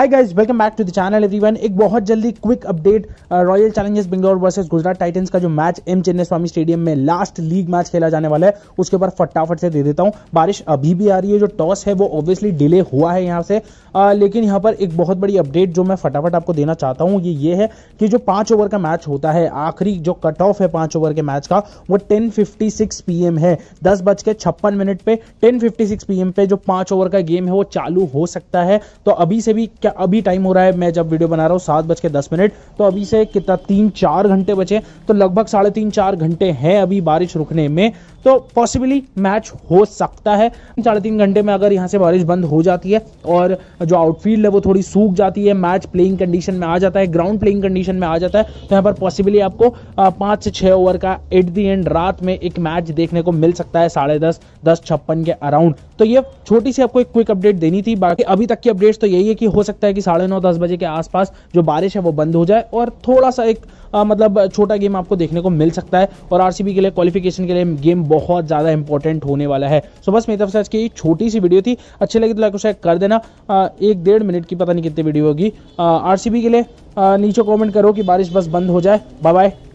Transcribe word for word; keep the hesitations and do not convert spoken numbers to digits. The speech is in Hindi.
Hi guys, welcome back to the channel everyone. एक बहुत जल्दी quick update, Royal Challengers Bangalore versus Gujarat Titans का जो match M Chinnaswamy stadium में लास्ट लीग मैच खेला जाने वाला है उसके ऊपर फटाफट से दे देता हूं। बारिश अभी भी आ रही है, जो टॉस है वो ऑब्वियसली डिले हुआ है यहाँ से, आ, लेकिन यहाँ पर एक बहुत बड़ी अपडेट जो मैं फटाफट आपको देना चाहता हूँ ये ये है कि जो पांच ओवर का मैच होता है, आखिरी जो कट ऑफ है पांच ओवर के मैच का वो टेन फिफ्टी सिक्स पीएम है। दस बज के छप्पन मिनट पे टेन फिफ्टी सिक्स पीएम पे जो पांच ओवर का गेम है वो चालू हो सकता है। तो अभी से भी क्या अभी टाइम हो रहा है, मैं जब वीडियो बना रहा हूँ सात बज के दस मिनट, तो अभी से कितना तीन चार घंटे बचे, तो लगभग साढ़े तीन चार घंटे हैं अभी बारिश रुकने में। तो पॉसिबली मैच हो सकता है साढ़े तीन घंटे में अगर यहाँ से बारिश बंद हो जाती है और जो आउटफील्ड है वो थोड़ी सूख जाती है, मैच प्लेइंग कंडीशन में आ जाता है, ग्राउंड प्लेइंग कंडीशन में आ जाता है, तो यहाँ पर पॉसिबली आपको पांच से छह ओवर का एट दी एंड रात में एक मैच देखने को मिल सकता है साढ़े दस दस छप्पन के अराउंड। तो ये छोटी सी आपको एक क्विक अपडेट देनी थी। बाकी अभी तक की अपडेट्स तो यही है कि हो सकता है कि साढ़े नौ दस बजे के आसपास जो बारिश है वो बंद हो जाए और थोड़ा सा एक आ, मतलब छोटा गेम आपको देखने को मिल सकता है। और आरसीबी के लिए क्वालिफिकेशन के लिए गेम बहुत ज्यादा इंपॉर्टेंट होने वाला है। सो बस मेरी तरफ से आज की छोटी सी वीडियो थी, अच्छी लगी तो लाइक और शेयर कर देना। आ, एक डेढ़ मिनट की पता नहीं कितनी वीडियो होगी। आरसीबी के लिए आ, नीचे कमेंट करो कि बारिश बस बंद हो जाए। Bye bye.